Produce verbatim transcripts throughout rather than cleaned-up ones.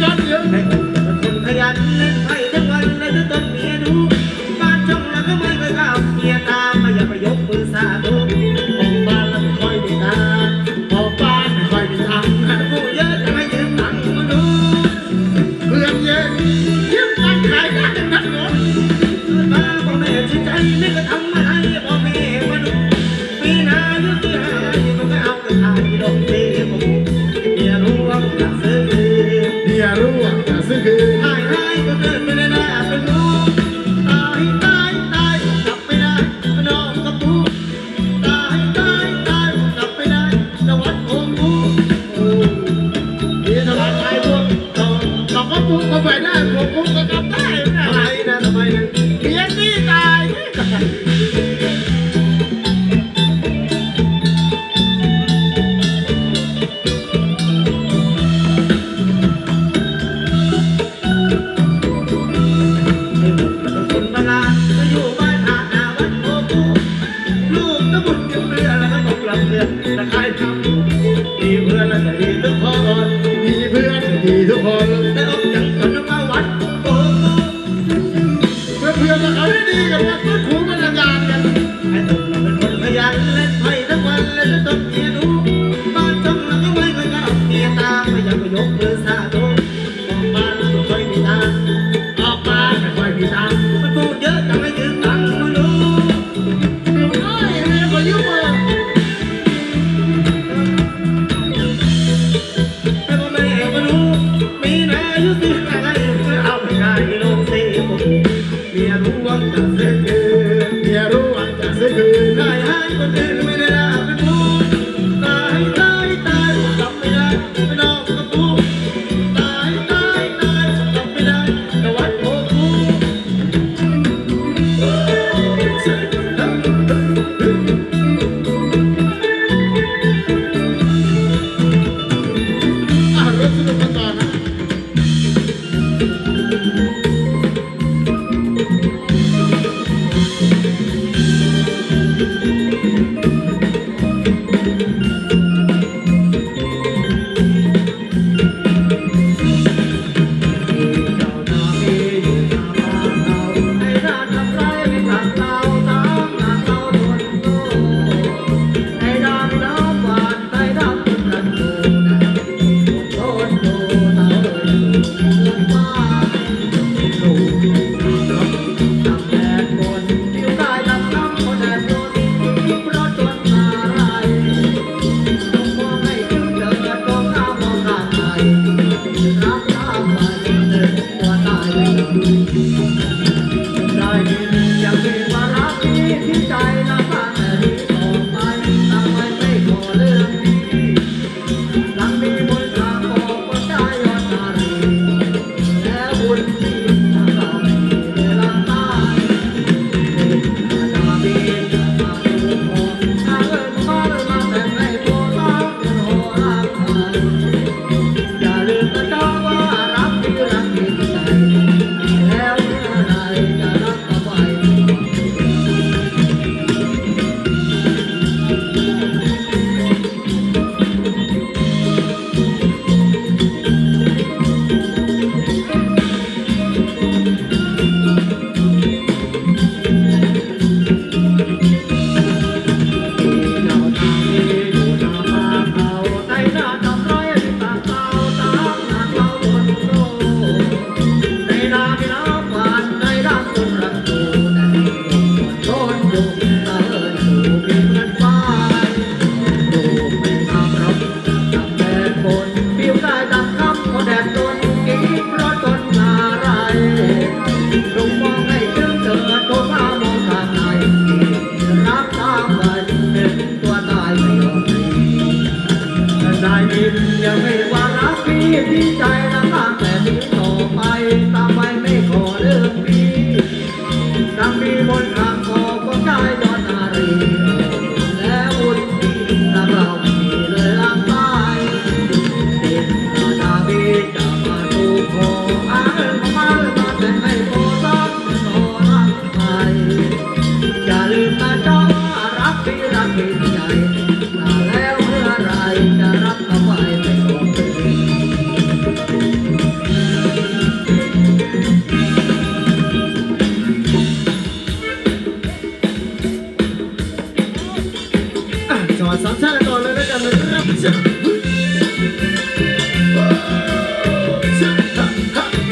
กันเยอะเป็นคนขยันเล่นไพ่ทั้งวันและต้นเมียดูบ้านช่องแล้วก็ไม่เคยก้าวเมียตามมาอย่าไปยกมือสาธุออกบ้านแล้วไม่ค่อยมีตาออกบ้านไม่ค่อยมีตังค์ผู้เยอะจะไม่ยืมตังค์มาดูเพื่อนเย็นยืมตังค์ขายได้ทั้งนั้นเหรอมาพ่อแม่ชื่นใจนี่ก็ทำมาให้พ่อแม่มาดูปีหน้ายุติหายก็ไม่เอาเงินทายลงเสียผมเมียรู้ว่าจะซื้อเมียรู้ว่าจะซื้อคือหายหายก็เกิดไม่ได้น่าเป็นรู้ตายตายตายกลับไม่ได้น้องกับผู้ตายตายตายกลับไม่ได้นวัดโอ้โหมีสบายใจพวกต่อต่อก็ปุ๊บก็ไปได้พวกปุ๊บก็กลับได้ทำไมนะทำไมนะเมียนี่ตายคนบาลาจะอยู่บ้านอาณาวัดโอ้โหลูกตะบุญกินเรือแล้วก็ตกลำเรือตะไคร้ทำมีเพื่อนแล้วจะดีทุกคนมีเพื่อนดีทุกคนแต่ออกจากกันมาวัดโอ้โหเพื่อนเพื่อนเขาได้ดีกันนะเพื่อนคู่กันงานกันไอ้ตุ่มเราเป็นคนขยันเล่นไพ่ทั้งวันเล่นต้นเมียดูบ้านช่องเราก็ไม่เคยก้าวเมียตามไม่อยากไปยกมือสาธุออกบ้านไม่ค่อยมีตังค์ออกบ้านไม่ค่อยมีตังค์มันพูดเยอะจะไม่ยืมตังค์มาดูโอ้ยเมียก็ยุ่งเลยให้พ่อแม่มาดูมีนะ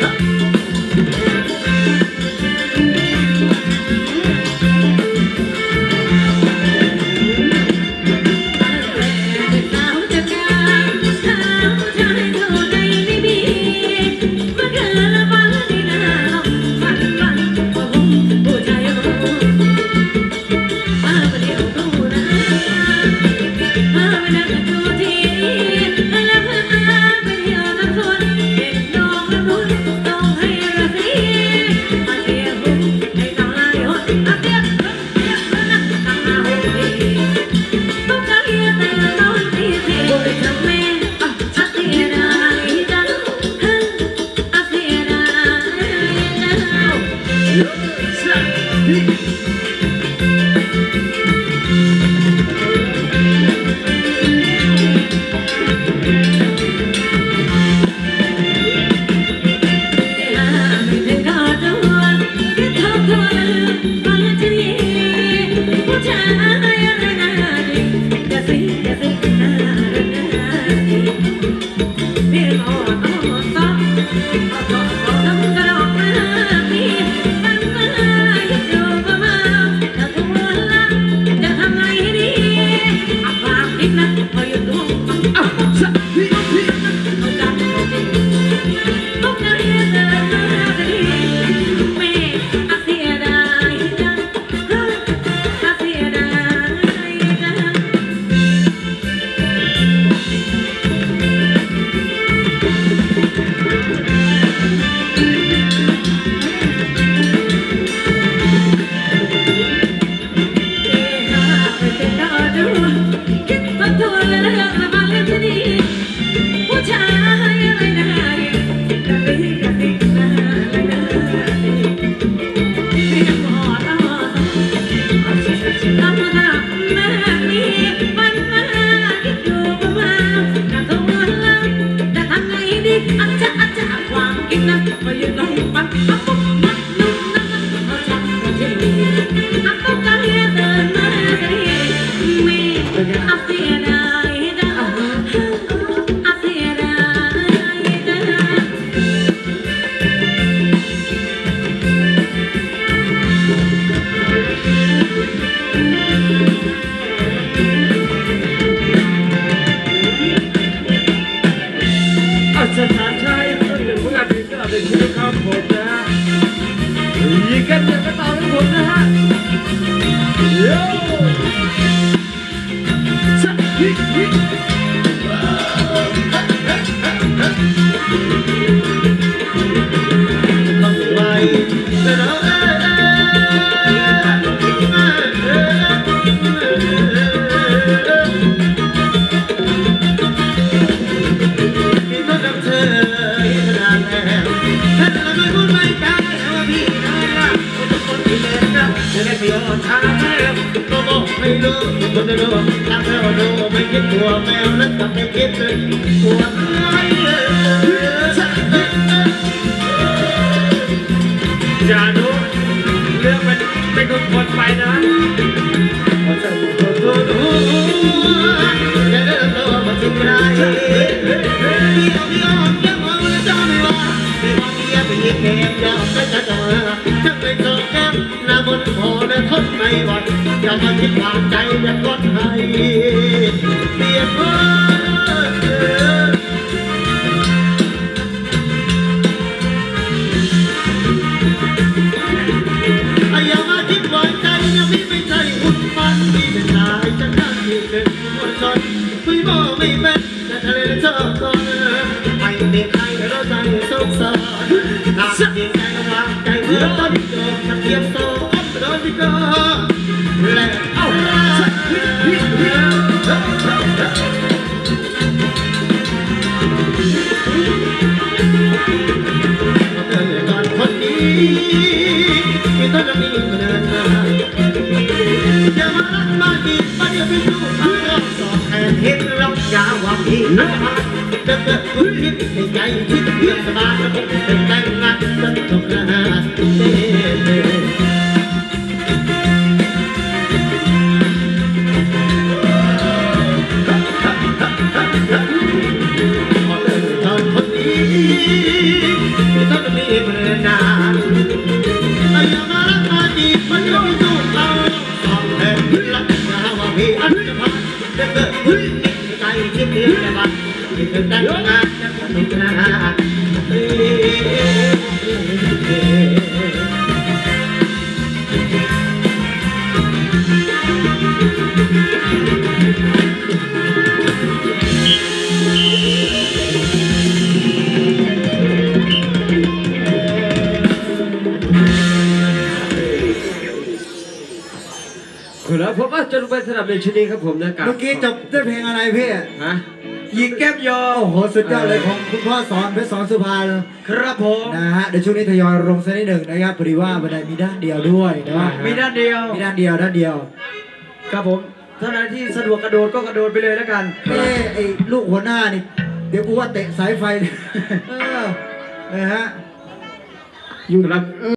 อย่าดูเรื่องมันเป็นคนไปนะ อย่ามาคิดวางใจอย่ากดให้เปลี่ยนมืออย่ามาคิดวางใจอย่ามีไม่ใจอุ่นมันมีเป็นนายจะนั่งที่เป็นคนจนคุยบ่ไม่เป็นแต่ทะเลเจอคนไม่เด็กใครเราใจสงสารหากเพียงใจวางใจเมื่อต้นเกิดมันเทียมโตโดนที่เกิดและเอาก่อนคนนี้ที่ต้องจะมีเดินมาอย่ามารักมาดีมาเดี๋ยวไปดูทางรอบสอบแทนเห็นเราอย่าหวังดีนะเดินเดินคุณคิดในใจคิดเพียงสบายแล้วผมเป็นแต่งงานจนจบแล้วเต้ตสักทีเมื่อนานไอ้ยามาอาดีมันก็ไม่สู้เอาสองแผ่นรักษาว่าพี่อันจะพันจะเกิดขึ้นใจคิดเดียวแต่บัดคิดถึงแต่งานจะต้องนานเอ้ครับผมว่าจะลงไปสนับในชุดนี้ครับผมนะกับเมื่อกี้จบด้วยเพลงอะไรพี่ฮะยิงแก้มยอโอ้โหสุดยอดเลยของคุณพ่อสอนเพชรสอนสุพรรณครับผมนะฮะเดี๋ยวช่วงนี้ทยอยลงสักนิดหนึ่งนะครับพอดีว่าบันไดมีด้านเดียวด้วยนะมีด้านเดียวมีด้านเดียวด้านเดียวครับผมท่านใดที่สะดวกกระโดดก็กระโดดไปเลยแล้วกันเอ้ไอ้ลูกหัวหน้านี่เดี๋ยวกูว่าเตะสายไฟ เออนะฮะอยู่ครับ